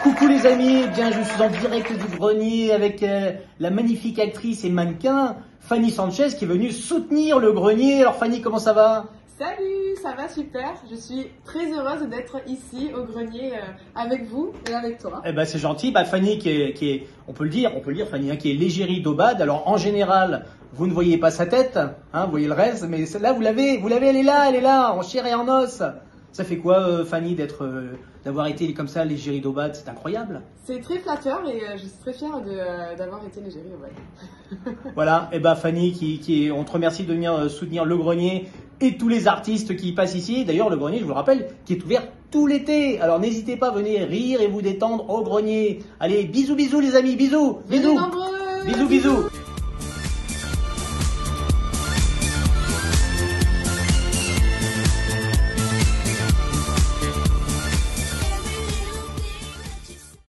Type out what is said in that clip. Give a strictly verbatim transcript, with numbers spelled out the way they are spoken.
Coucou les amis, eh bien je suis en direct du grenier avec euh, la magnifique actrice et mannequin Fanny Sanchez qui est venue soutenir le grenier. Alors Fanny, comment ça va? Salut, ça va super. Je suis très heureuse d'être ici au grenier euh, avec vous et avec toi. Eh ben c'est gentil. Bah, Fanny qui est, qui est, on peut le dire, on peut le dire Fanny, hein, qui est l'égérie d'Aubade. Alors en général, vous ne voyez pas sa tête, hein, vous voyez le reste, mais là vous l'avez, vous l'avez, elle est là, elle est là, en chair et en os. Ça fait quoi, euh, Fanny, d'être, euh, d'avoir été comme ça l'égérie d'Aubade? C'est incroyable. C'est très flatteur et euh, je suis très fière de, euh, d'avoir été l'égérie d'Aubade. Voilà, et ben Fanny, qui, qui est, on te remercie de venir euh, soutenir le grenier et tous les artistes qui passent ici. D'ailleurs, le grenier, je vous le rappelle, qui est ouvert tout l'été. Alors n'hésitez pas, venez rire et vous détendre au grenier. Allez, bisous, bisous les amis, bisous, Venez bisous, nombreux. bisous, bisous.